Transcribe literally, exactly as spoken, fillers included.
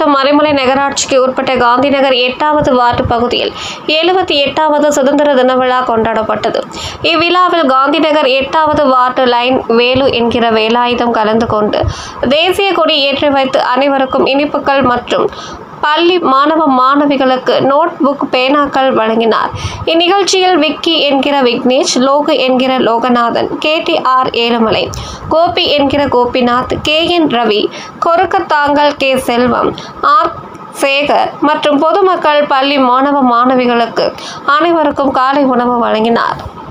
மாவட்டம் மறைமலை நகராட்சிக்கு உட்பட்ட காந்திநகர் எட்டாவது வார்டு பகுதியில் எழுபத்தி எட்டாவது சுதந்திர தின விழா கொண்டாடப்பட்டது. இவ்விழாவில் காந்திநகர் எட்டாவது வார்டு லைன் வேலு என்கிற வேலாயுதம் கலந்து கொண்டு தேசிய கொடி ஏற்றி வைத்து அனைவருக்கும் இனிப்புகள் மற்றும் பள்ளி மாணவ மாணவிகளுக்கு நோட் புக் பேனாக்கள் வழங்கினார். இந்நிகழ்ச்சியில் விக்கி என்கிற விக்னேஷ், லோகு என்கிற Loganathan, K D R Ezhumalai, Gopi என்கிற Gopinath, K N Ravi, Korukkathangal K Selvam, R Sekar மற்றும் பொதுமக்கள் பள்ளி மாணவ மாணவிகளுக்கு அனைவருக்கும் காலை உணவு வழங்கினார்.